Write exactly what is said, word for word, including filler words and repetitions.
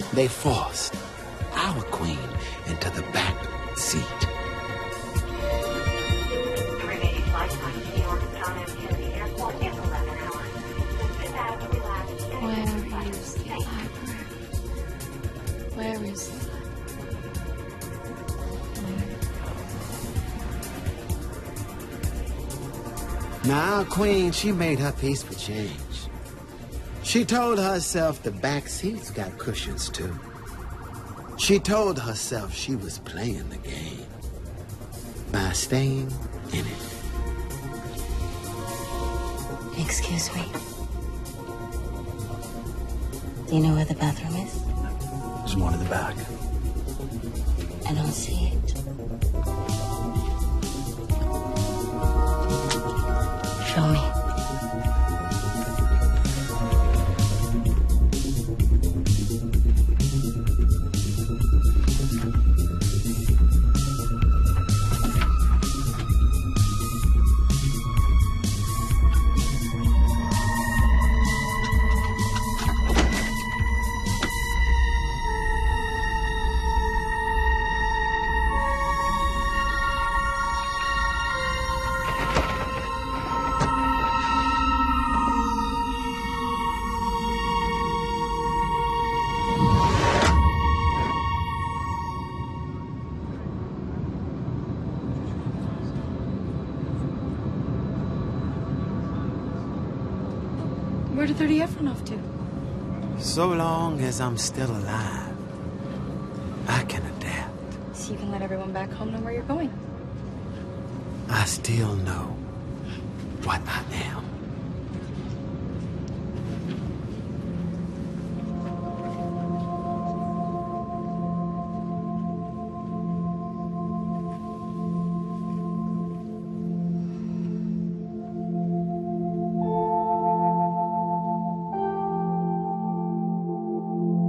They forced our queen into the back seat. Remaining flight time to New York John F. Kennedy Airport is eleven hours. Where is the library? Where is it? Now, our queen, she made her peace for change. She told herself the back seats got cushions, too. She told herself she was playing the game by staying in it. Excuse me. Do you know where the bathroom is? There's one in the back. I don't see it. Show me. Where did thirty F run off to? So long as I'm still alive, I can adapt. So you can let everyone back home know where you're going. I still know what I am.